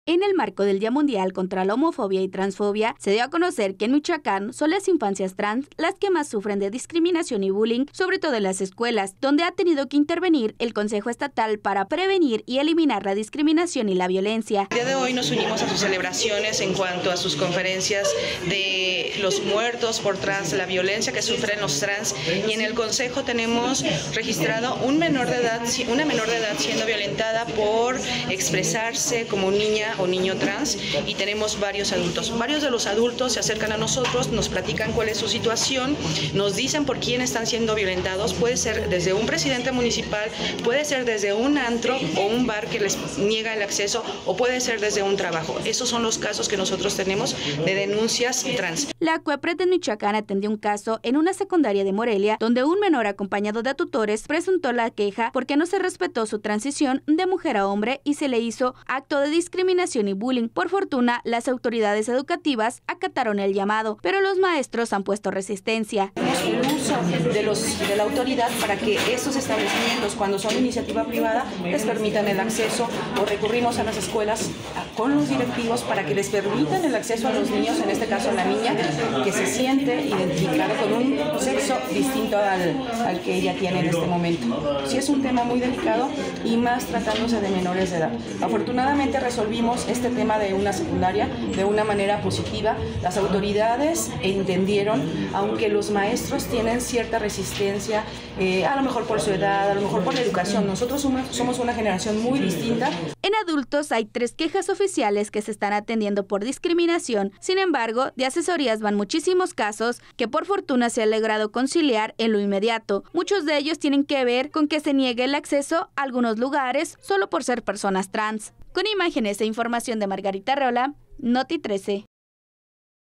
En el marco del Día Mundial contra la Homofobia y Transfobia, se dio a conocer que en Michoacán son las infancias trans las que más sufren de discriminación y bullying, sobre todo en las escuelas, donde ha tenido que intervenir el Consejo Estatal para prevenir y eliminar la discriminación y la violencia. El día de hoy nos unimos a sus celebraciones en cuanto a sus conferencias de los muertos por trans, la violencia que sufren los trans, y en el Consejo tenemos registrado una menor de edad siendo violentada por expresarse como niña o niño trans, y tenemos varios adultos. Varios de los adultos se acercan a nosotros, nos platican cuál es su situación, nos dicen por quién están siendo violentados. Puede ser desde un presidente municipal, puede ser desde un antro o un bar que les niega el acceso, o puede ser desde un trabajo. Esos son los casos que nosotros tenemos de denuncias trans. La CUEPRED en Michoacán atendió un caso en una secundaria de Morelia, donde un menor acompañado de tutores presentó la queja porque no se respetó su transición de mujer a hombre y se le hizo acto de discriminación y bullying. Por fortuna, las autoridades educativas acataron el llamado, pero los maestros han puesto resistencia. El uso de la autoridad para que estos establecimientos, cuando son iniciativa privada, les permitan el acceso, o recurrimos a las escuelas con los directivos para que les permitan el acceso a los niños, en este caso a la niña, que se siente identificada con un sexo distinto al que ella tiene en este momento. Sí, es un tema muy delicado, y más tratándose de menores de edad. Afortunadamente resolvimos este tema de una secundaria de una manera positiva. Las autoridades entendieron, aunque los maestros tienen cierta resistencia, a lo mejor por su edad, a lo mejor por la educación. Nosotros somos una generación muy distinta. En adultos hay 3 quejas oficiales que se están atendiendo por discriminación. Sin embargo, de asesorías van muchísimos casos que por fortuna se ha logrado conciliar en lo inmediato. Muchos de ellos tienen que ver con que se niegue el acceso a algunos lugares solo por ser personas trans. Con imágenes e información de Margarita Rola, Noti 13.